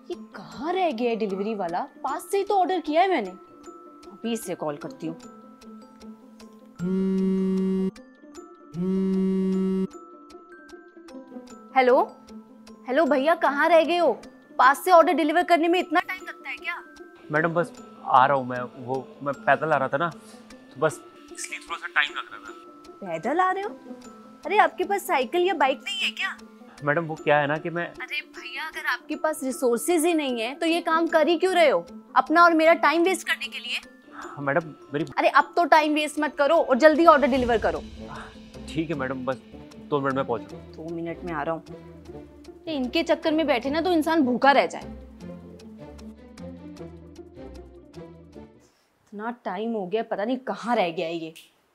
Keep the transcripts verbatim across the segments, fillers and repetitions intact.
ये कहाँ रह गया है डिलीवरी वाला? पास से ही तो ऑर्डर किया है मैंने। अभी इससे कॉल करती हूँ। हेलो हेलो भैया, कहाँ रह गए हो? पास से ऑर्डर डिलीवर करने में इतना टाइम लगता है क्या? मैडम बस आ रहा हूँ मैं, वो मैं पैदल आ रहा था ना, तो बस इसलिए थोड़ा सा टाइम लग रहा था। पैदल आ रहे हो? अरे आपके पास साइकिल या बाइक नहीं है क्या? मैडम वो क्या है ना कि मैं अरे भैया, अगर आपके पास रिसोर्सेज ही नहीं है तो ये काम कर ही क्यों रहे हो? अपना और मेरा टाइम वेस्ट करने के लिए? मैडम मेरी अरे अब तो टाइम वेस्ट मत करो और जल्दी ऑर्डर डिलीवर करो। ठीक है मैडम, बस दो मिनट में पहुंच रहा हूँ। दो मिनट में आ रहा हूँ। इनके चक्कर में बैठे ना तो इंसान भूखा रह जाए। इतना टाइम हो गया, पता नहीं कहाँ रह गया है ये।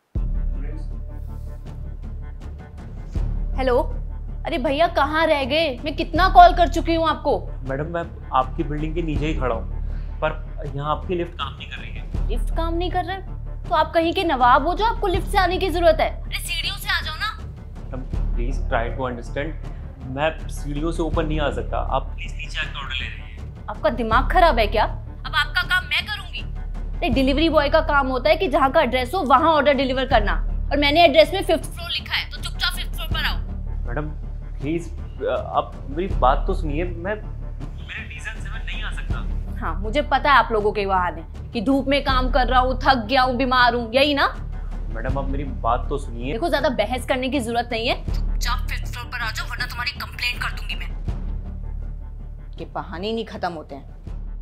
हेलो, अरे भैया कहाँ रह गए? मैं कितना कॉल कर चुकी हूँ आपको। मैडम मैं आपकी बिल्डिंग के नीचे ही खड़ा हूँ, पर यहाँ आपकी लिफ्ट काम नहीं कर रही है। लिफ्ट काम नहीं कर रहा है? तो आप कहीं के नवाब हो जो आपको लिफ्ट से आने की जरूरत है? अरे सीढ़ियों से आ जाओ ना। Madam please try to understand, मैं सीढ़ियों से ऊपर नहीं आ सकता, आप प्लीज नीचे आकर ऑर्डर ले रही है। आपका दिमाग खराब है क्या? अब आपका काम मैं करूंगी? एक डिलीवरी बॉय का काम होता है कि जहाँ का एड्रेस हो वहाँ ऑर्डर डिलीवर करना, और मैंने एड्रेस में फिफ्थ फ्लोर लिखा है, तो चुपचाप फिफ्थ फ्लोर पर आओ। मैडम प्लीज आप मेरी बात तो सुनिए, मैं मेरे रीजन से मैं नहीं आ सकता। हाँ मुझे पता है आप लोगों के बहाने कि धूप में काम कर रहा हूँ, थक गया हूँ, बीमार हूँ, यही ना? मैडम आप मेरी बात तो सुनिए। देखो ज्यादा बहस करने की जरूरत नहीं है, चुपचाप फिफ्थ फ्लोर पर आ जाओ वरना तुम्हारी कंप्लेंट कर दूंगी मैं। के बहाने ही नहीं खत्म होते हैं।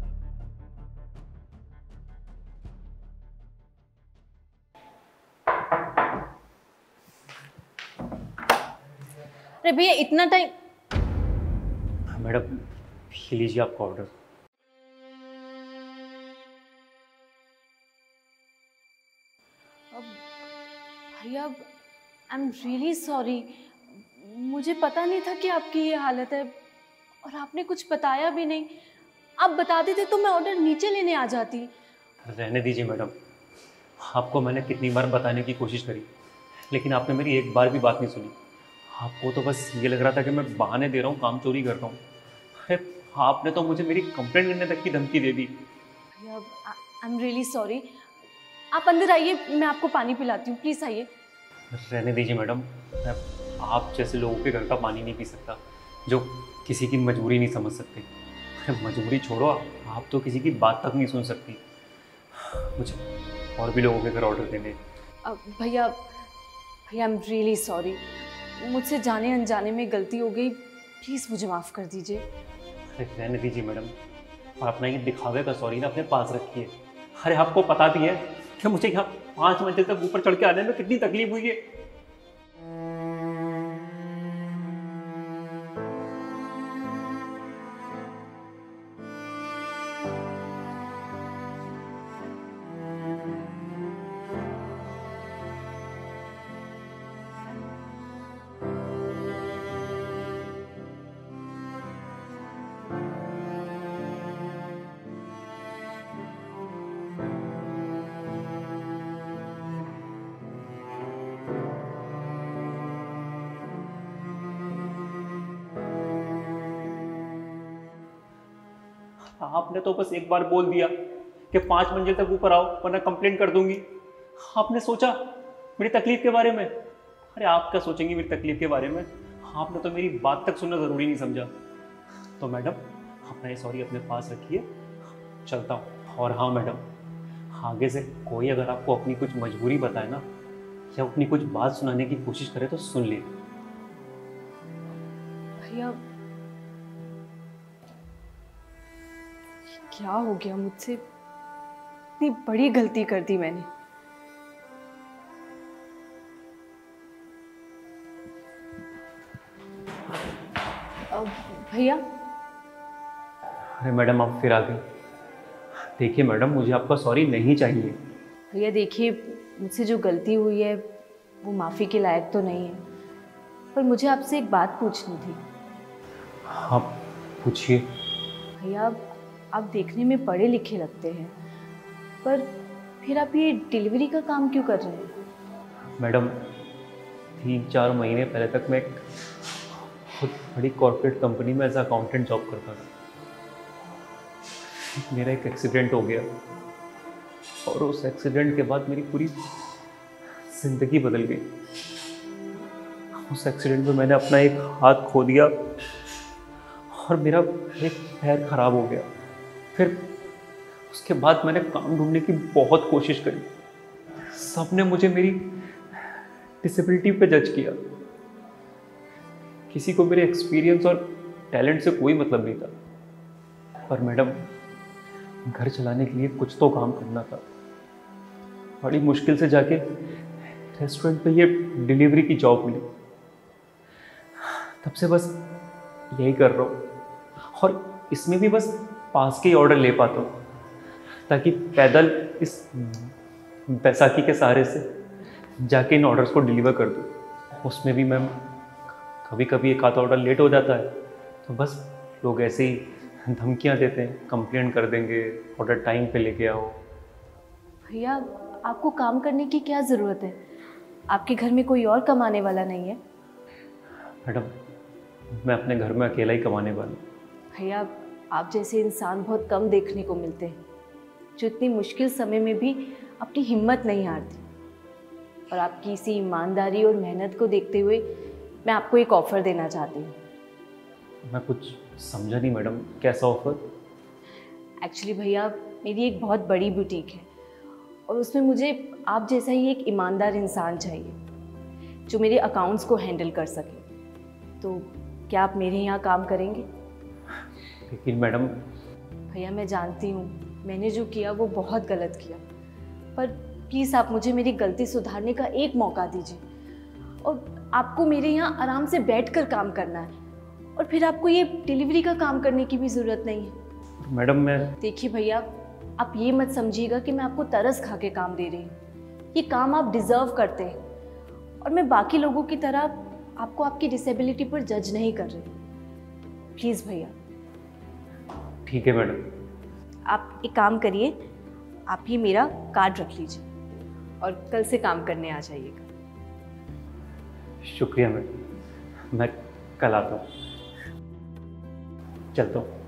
अरे भैया इतना टाइम। मैडम ये लीजिए आपका ऑर्डर। भैया आई एम रियली सॉरी, मुझे पता नहीं था कि आपकी ये हालत है, और आपने कुछ बताया भी नहीं। आप बता देते तो मैं ऑर्डर नीचे लेने आ जाती। रहने दीजिए मैडम, आपको मैंने कितनी बार बताने की कोशिश करी, लेकिन आपने मेरी एक बार भी बात नहीं सुनी। आपको तो बस ये लग रहा था कि मैं बहाने दे रहा हूँ, काम चोरी कर रहा हूँ। अरे आपने तो मुझे मेरी कंप्लेंट करने तक की धमकी दे दी। भैया आई एम रियली सॉरी, आप अंदर आइए, मैं आपको पानी पिलाती हूँ, प्लीज़ आइए। रहने दीजिए मैडम, मैं आप जैसे लोगों के घर का पानी नहीं पी सकता जो किसी की मजबूरी नहीं समझ सकते। अरे मजबूरी छोड़ो, आप तो किसी की बात तक नहीं सुन सकती। मुझे और भी लोगों के घर ऑर्डर देने। भैया भैया आई एम रियली सॉरी, मुझसे जाने अनजाने में गलती हो गई, प्लीज़ मुझे माफ़ कर दीजिए। अरे रहने दीजिए मैडम, और अपना ये दिखावे का सॉरी ना अपने पास रखिए। अरे आपको पता भी है कि मुझे यहाँ पाँच मंजिल तक ऊपर चढ़ के आने में कितनी तकलीफ हुई है। आपने तो बस एक बार बोल दिया कि पांच मंजिल तक ऊपर आओ वरना कंप्लेंट कर दूंगी। आपने सोचा मेरी तकलीफ के बारे में? अरे आप क्या सोचेंगी मेरी तकलीफ के बारे में? आपने तो मेरी बात तक सुनना ज़रूरी नहीं समझा। तो मैडम अपना ये सॉरी अपने पास रखिए, चलता हूँ। और हाँ मैडम, आगे से कोई अगर आपको अपनी कुछ मजबूरी बताए ना या अपनी कुछ बात सुनाने की कोशिश करे तो सुन ले। भैया क्या हो गया मुझसे? इतनी बड़ी गलती कर दी मैंने। भैया। अरे मैडम आप फिर आ गई। देखिए मैडम, मुझे आपका सॉरी नहीं चाहिए। भैया देखिए, मुझसे जो गलती हुई है वो माफ़ी के लायक तो नहीं है, पर मुझे आपसे एक बात पूछनी थी। हाँ पूछिए। भैया आप देखने में पढ़े लिखे लगते हैं, पर फिर आप ये डिलीवरी का काम क्यों कर रहे हैं? मैडम तीन चार महीने पहले तक मैं खुद बड़ी कॉर्पोरेट कंपनी में एज अकाउंटेंट जॉब करता था। मेरा एक एक्सीडेंट हो गया और उस एक्सीडेंट के बाद मेरी पूरी जिंदगी बदल गई। उस एक्सीडेंट में मैंने अपना एक हाथ खो दिया और मेरा एक पैर खराब हो गया। फिर उसके बाद मैंने काम ढूंढने की बहुत कोशिश करी। सबने मुझे मेरी डिसेबिलिटी पे जज किया। किसी को मेरे एक्सपीरियंस और टैलेंट से कोई मतलब नहीं था। पर मैडम, घर चलाने के लिए कुछ तो काम करना था। बड़ी मुश्किल से जाके रेस्टोरेंट पे ये डिलीवरी की जॉब मिली। तब से बस यही कर रहा हूँ और इसमें भी बस पास के ही ऑर्डर ले पाता हूँ ताकि पैदल इस बैसाखी के सहारे से जाके इन ऑर्डर्स को डिलीवर कर दूँ। उसमें भी मैम कभी कभी एक आधा ऑर्डर लेट हो जाता है तो बस लोग ऐसे ही धमकियाँ देते हैं, कंप्लेंट कर देंगे, ऑर्डर टाइम पे लेके आओ। भैया, आपको काम करने की क्या ज़रूरत है? आपके घर में कोई और कमाने वाला नहीं है? मैडम, मैं अपने घर में अकेला ही कमाने वाला हूँ। भैया, आप जैसे इंसान बहुत कम देखने को मिलते हैं जो इतनी मुश्किल समय में भी अपनी हिम्मत नहीं हारती। और आपकी इसी ईमानदारी और मेहनत को देखते हुए मैं आपको एक ऑफ़र देना चाहती हूँ। मैं कुछ समझा नहीं मैडम, कैसा ऑफ़र? एक्चुअली भैया, मेरी एक बहुत बड़ी बुटीक है और उसमें मुझे आप जैसा ही एक ईमानदार इंसान चाहिए जो मेरे अकाउंट्स को हैंडल कर सके। तो क्या आप मेरे यहाँ काम करेंगे? लेकिन मैडम। भैया, मैं जानती हूँ मैंने जो किया वो बहुत गलत किया, पर प्लीज़ आप मुझे मेरी गलती सुधारने का एक मौका दीजिए। और आपको मेरे यहाँ आराम से बैठकर काम करना है और फिर आपको ये डिलीवरी का काम करने की भी ज़रूरत नहीं है। मैडम, मैं देखिए भैया, आप ये मत समझिएगा कि मैं आपको तरस खा के काम दे रही हूँ। ये काम आप डिज़र्व करते हैं और मैं बाकी लोगों की तरह आपको आपकी डिसेबिलिटी पर जज नहीं कर रही। प्लीज़ भैया। ठीक है मैडम। आप एक काम करिए, आप ये मेरा कार्ड रख लीजिए और कल से काम करने आ जाइएगा। शुक्रिया मैडम, मैं कल आता हूँ। चलता हूँ।